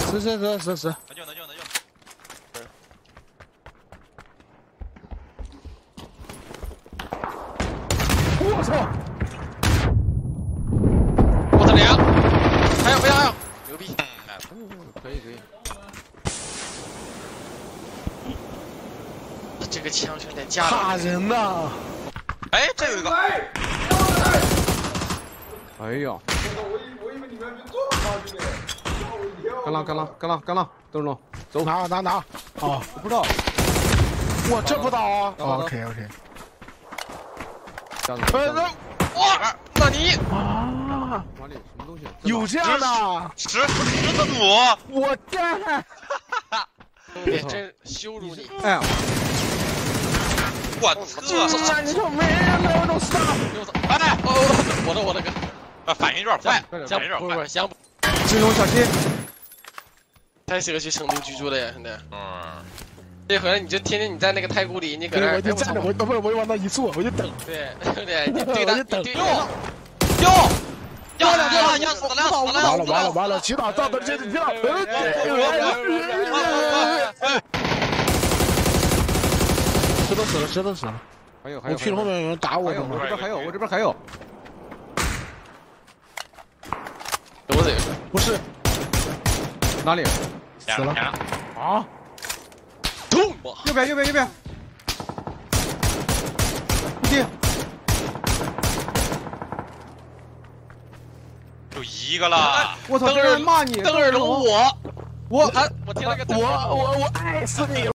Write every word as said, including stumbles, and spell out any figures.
是是是是是。 能救能救能救。 我操！ 我的凉！还有没有还有？牛逼！ 可以可以。 这个枪兄弟架打人呐！ 哎，这有一个。 哎呀！ 我以我以为你们这么差距呢，吓我一跳。 干了干了干了干了，邓总，走拿拿拿！哦， 我不知道。 我这不倒啊 ！OK OK。 这样子。 哇！纳尼？ 啊！哪里什么东西？ 有这样的？ 十十字弩！ 我干！ 别真羞辱你！ 哎。 我操！ 山上没人来，我都死了！ 哎，哦，我的我的个！ 啊，反应有点快，反应有点快。 想金龙小心！ 太适合去成都居住了呀，兄弟。 嗯。 这回你就天天你在那个太古里，你搁那我就站着，我不是我就往那一坐，我就等。 对，兄弟，你对他， 我就等。 哟哟， 要了要了要死了死了！ 完了完了完了！祈祷到的这祈祷。石头死了，石头死了。 还有还有， 我屁后面有人打我， 我这边还有，我这边还有。 我这个不是哪里？ 死了啊！ 痛！ 右边右边右边。弟， 就一个了。 我操！这人骂你， 邓二龙我我他我听了个我我我爱死你了。